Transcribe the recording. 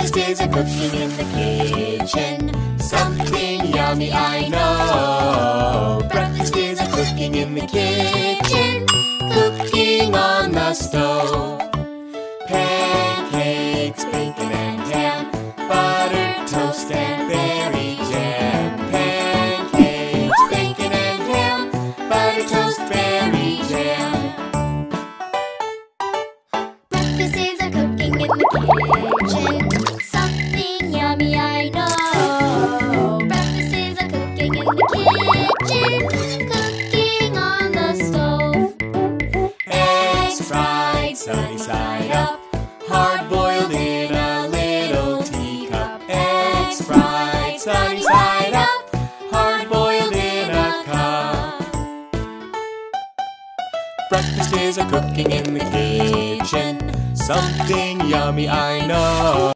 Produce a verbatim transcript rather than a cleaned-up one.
Breakfast is a cooking in the kitchen. Something yummy, I know. Breakfast is a cooking in the kitchen. Cooking on the stove. Pancakes, bacon and ham. Butter, toast and berry jam. Pancakes, bacon and ham. Butter, toast, berry jam. Breakfast is a cooking in the kitchen. Something yummy, I know. Breakfast is a cooking in the kitchen. Cooking on the stove. Eggs fried sunny side up. Hard boiled in a little teacup. Eggs fried sunny side up. Hard boiled in a cup. Breakfast is a cooking in the kitchen. Something yummy, I know.